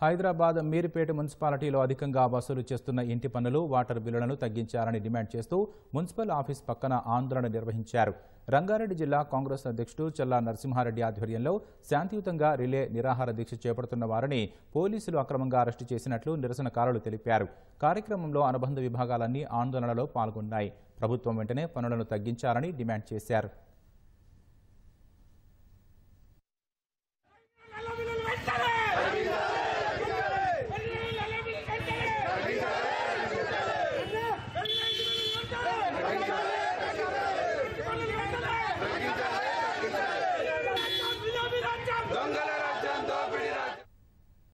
హైదరాబాద్ మీర్పేట మున్సిపాలిటీలో అధికంగా వసూలు చేస్తున్న ఇంటి పన్నులు, వాటర్ బిల్లులను తగ్గించాలని డిమాండ్ చేస్తూ మున్సిపల్ ఆఫీస్ పక్కన ఆందోళన నిర్వహించారు. రంగారెడ్డి జిల్లా కాంగ్రెస్ అధ్యక్షుడు చల్లా నరసింహారెడ్డి ఆధ్వర్యంలో శాంతియుతంగా రిలే నిరాహార దీక్ష చేపడుతున్న వారిని పోలీసులు అక్రమంగా అరెస్టు చేసినట్లు నిరసనకారులు తెలిపారు. కార్యక్రమంలో అనుబంధ విభాగాలన్నీ ఆందోళనలో పాల్గొన్నాయి. ప్రభుత్వం వెంటనే పన్నులను తగ్గించాలని డిమాండ్ చేశారు.